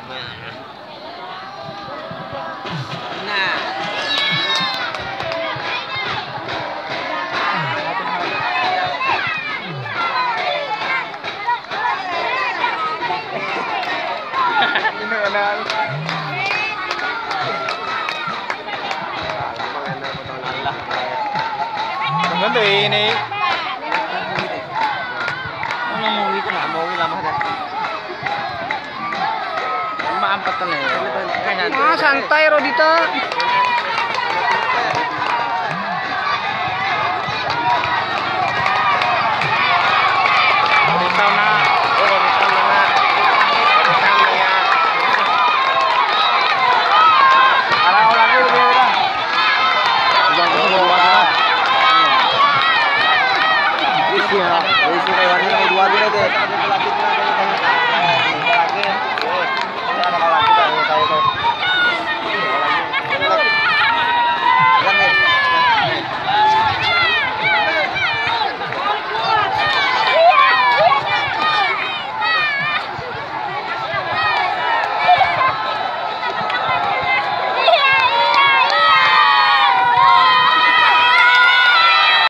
Nah. Ini enak. Tunggu tuh ini. Ano mo wito na mo lama na. Maampat na eh. Santai Rodita. Tahu na